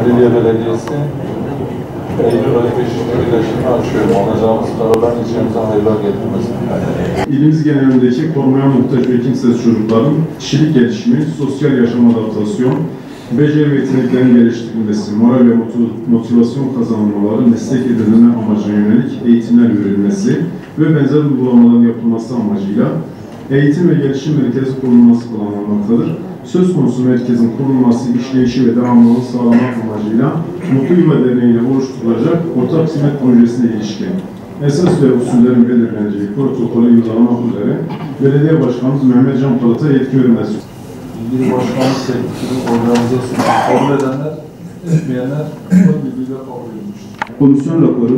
Haliliye Belediyesi Eylül ayı 5. birleşimini açıyorum. Alacağımız kararların içimize hayırlar getirmesin. İlimiz genelindeki korumaya muhtaç ve kimsesiz çocukların kişilik gelişimi, sosyal yaşam adaptasyon, beceri ve yeteneklerin geliştirilmesi, moral ve motivasyon kazanılmaları, meslek edinme amacına yönelik eğitimler verilmesi ve benzer uygulamaların yapılması amacıyla eğitim ve gelişim merkezi kurulması planlanmaktadır. Söz konusu merkezin kurulması, işleyişi ve devamlılığı sağlamak amacıyla Mutlu Yuva Derneği ile oluşturulacak ortak hizmet projesine ilişkin esas ve usullerin belirleneceği protokolü imzalamak üzere Belediye Başkanımız Mehmet Can Polat'a yetki verilmesi. İlgili başkanlık teklifini organizasyonu kabul edenler, etmeyenler birbiriyle kabul edilmiştir. Komisyon raporu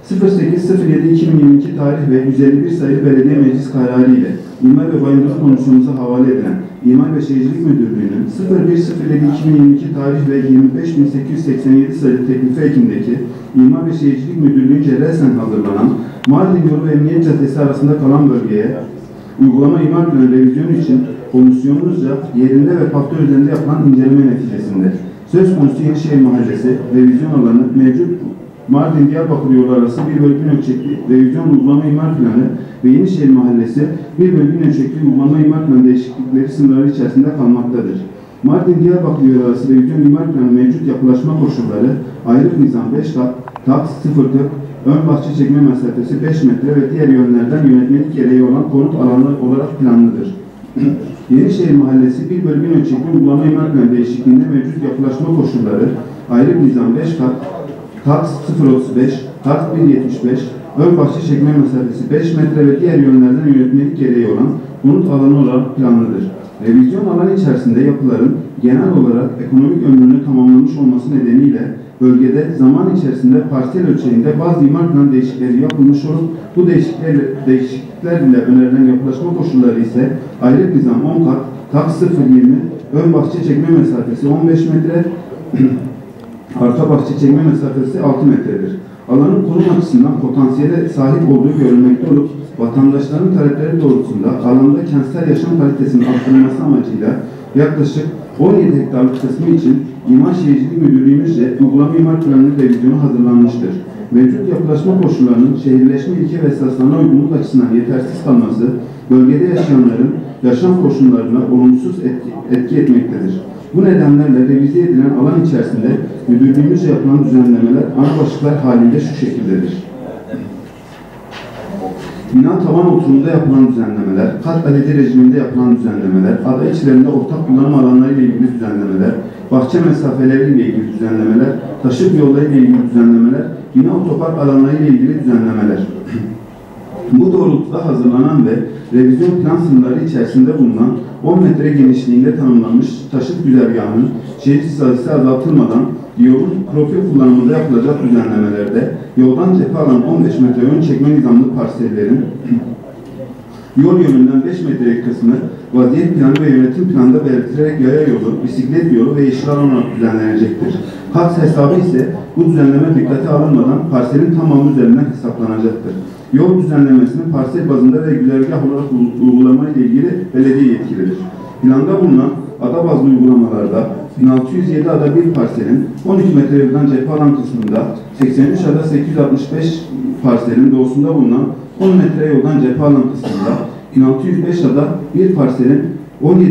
08.07.2022 tarih ve 151 sayılı Belediye Meclis kararı ile İmar ve Bayındırlık Komisyonumuza havale edilen İmar ve Şehircilik Müdürlüğü'nün 01.07.2022 tarih ve 25.887 sayılı teklifi ekindeki İmar ve Şehircilik Müdürlüğü'nce resen hazırlanan Mardin Yolu ve Emniyet Caddesi arasında kalan bölgeye uygulama imar planı revizyonu için komisyonumuzca yerinde ve faktör üzerinde yapılan inceleme neticesinde söz konusu Yenişehir Mahallesi revizyon alanı mevcut Mardin-Diyarbakır yolu arası 1/1000 ölçekli revizyon uygulama imar planı ve Yenişehir Mahallesi 1/1000 ölçekli uygulama imar planı değişiklikleri sınırları içerisinde kalmaktadır. Mardin-Diyarbakır yolu arası revizyon imar planı mevcut yapılaşma koşulları, ayrık nizam 5 kat, taks 0,40, ön bahçe çekme mesafesi 5 metre ve diğer yönlerden yönetmelik gereği olan konut alanı olarak planlıdır. Yenişehir Mahallesi 1/1000 ölçekli uygulama imar planı değişikliğinde mevcut yapılaşma koşulları, ayrık nizam 5 kat, taks 0,35, taks 1,75, ön bahçe çekme mesafesi 5 metre ve diğer yönlerden yönetmelik gereği olan konut alanı olarak planlıdır. Revizyon alanı içerisinde yapıların genel olarak ekonomik ömrünü tamamlamış olması nedeniyle bölgede zaman içerisinde parsel ölçeğinde bazı imar plan değişiklikleri yapılmış olup bu değişiklikler ile önerilen yapılaşma koşulları ise ayrık nizam 10 kat, taks 0,20, ön bahçe çekme mesafesi 15 metre, arka bahçe çekme mesafesi 6 metredir. Alanın konum açısından potansiyele sahip olduğu görülmekte olup, vatandaşların talepleri doğrultusunda alanda kentsel yaşam kalitesinin arttırılması amacıyla yaklaşık 17 hektarlık kısmı için İmar Şehircilik Müdürlüğümüzce uygulama imar planı revizyonu hazırlanmıştır. Mevcut yapılaşma koşullarının şehirleşme ilke ve esaslarına uygunluk açısından yetersiz kalması, bölgede yaşayanların yaşam koşullarına olumsuz etki etmektedir. Bu nedenlerle revize edilen alan içerisinde müdürlüğümüzce yapılan düzenlemeler ana başlıklar halinde şu şekildedir. Bina tavan oturumunda yapılan düzenlemeler, kat kalite rejiminde yapılan düzenlemeler, ada içlerinde ortak kullanım alanları ile ilgili düzenlemeler, bahçe mesafeleri ile ilgili düzenlemeler, taşıt yolları ile ilgili düzenlemeler, bina otopark alanları ile ilgili düzenlemeler. Bu doğrultuda hazırlanan ve revizyon plan sınırları içerisinde bulunan 10 metre genişliğinde tanımlanmış taşıt güzergahının şerit sayısı azaltılmadan yolun profil kullanımında yapılacak düzenlemelerde yoldan cephe alan 15 metre ön çekme nizamlı parsellerin yol yönünden 5 metrelik kısmı vaziyet planı ve yönetim planında belirtilerek yaya yolu, bisiklet yolu ve yeşil alan olarak düzenlenecektir. Kat hesabı ise bu düzenleme dikkate alınmadan parselin tamamı üzerinden hesaplanacaktır. Yol düzenlemesinin parsel bazında ve güzergah olarak uygulama ile ilgili belediye yetkilidir. Planda bulunan ada bazlı uygulamalarda 1607 ada bir parselin 12 metre yoldan cephe alan kısmında 83 ada 865 parselin doğusunda bulunan 10 metre yoldan cephe alan kısmında 1605 ada bir parselin 17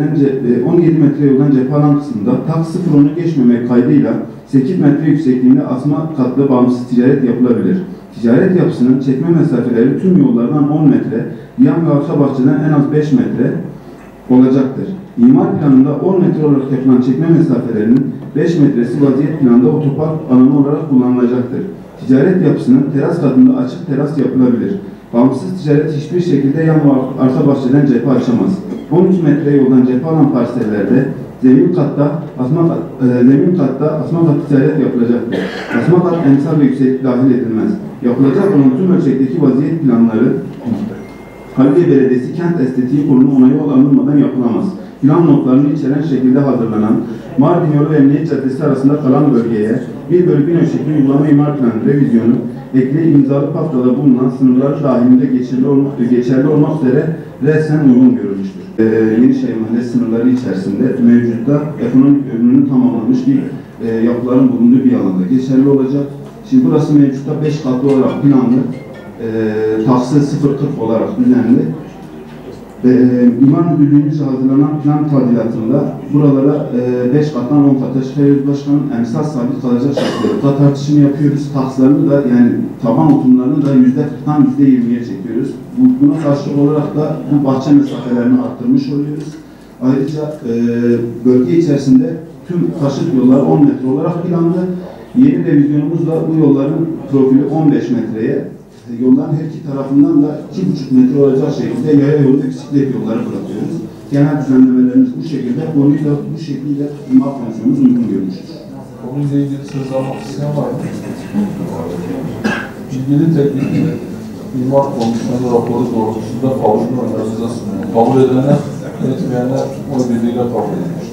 metre yoldan cephe alan kısmında taks 0,10'u geçmemek kaydıyla 8 metre yüksekliğinde asma katlı bağımsız ticaret yapılabilir. Ticaret yapısının çekme mesafeleri tüm yollardan 10 metre, yan ve arka bahçeden en az 5 metre olacaktır. İmar planında 10 metre olarak yapılan çekme mesafelerinin 5 metresi vaziyet planında otopark alanı olarak kullanılacaktır. Ticaret yapısının teras katında açık teras yapılabilir. Bağımsız ticaret hiçbir şekilde yan ve arka bahçeden cephe açamaz. 12 metre yoldan cephe alan parsellerde zemin katta asma kat ticaret yapılacaktır. Asma kat emsal ve yükseklik dahil edilmez. Yapılacak olan tüm ölçekteki vaziyet planları Haliliye Belediyesi Kent Estetiği Kurulu onayı alınmadan yapılamaz. Plan notlarını içeren şekilde hazırlanan Mardin Yolu ve Emniyet Caddesi arasında kalan bölgeye 1/1000 ölçekli uygulama imar planı revizyonu ekli imzalı paftada bulunan sınırlar dahilinde geçerli olmak üzere resen uygun görülmüştür. Yenişehir Mahallesi sınırları içerisinde mevcutta ekonomik ömrünü tamamlamış bir yapıların bulunduğu bir alanda geçerli olacak. Şimdi burası mevcutta 5 katlı olarak planlı, tahsil 0,40 olarak düzenli. İmar Müdürlüğümüzce hazırlanan plan tadilatında buralara 5 kattan 10 kata çıkarıyoruz. Başkanım, emsal sabit kalacak şekilde kat tartışımı yapıyoruz. Takslarını da yani taban oturumlarını da %40'dan %20'ye çekiyoruz. Buna karşılık olarak da bu bahçe mesafelerini arttırmış oluyoruz. Ayrıca bölge içerisinde tüm taşıt yolları 10 metre olarak planlı. Yeni revizyonumuzla bu yolların profili 15 metreye, yolların her iki tarafından da 2,5 metre olacak şekilde yaya yolu ve bisiklet yolları bırakıyoruz. Genel düzenlemelerimiz bu şekilde, konuyu da bu şekilde imar komisyonumuz uygun görmüştür. Konuyla ilgili söz almak isteyen var mı? İlgili teknik imar komisyonu raporu doğrultusunda kavuşma önerinize sunuyor. Kabul edenler, etmeyenler oy birliğiyle kabul edilmiştir.